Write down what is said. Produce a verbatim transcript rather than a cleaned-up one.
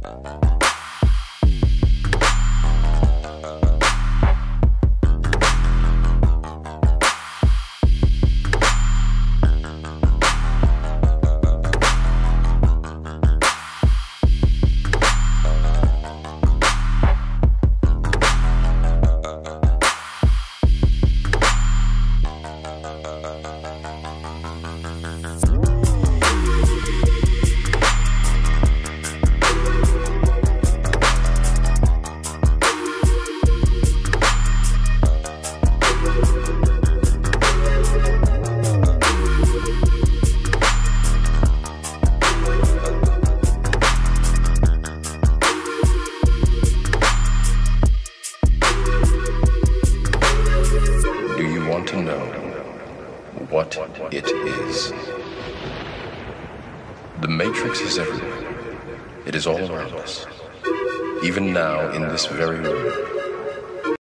To know what it is. The Matrix is everywhere. It is all around us. Even now, in this very room.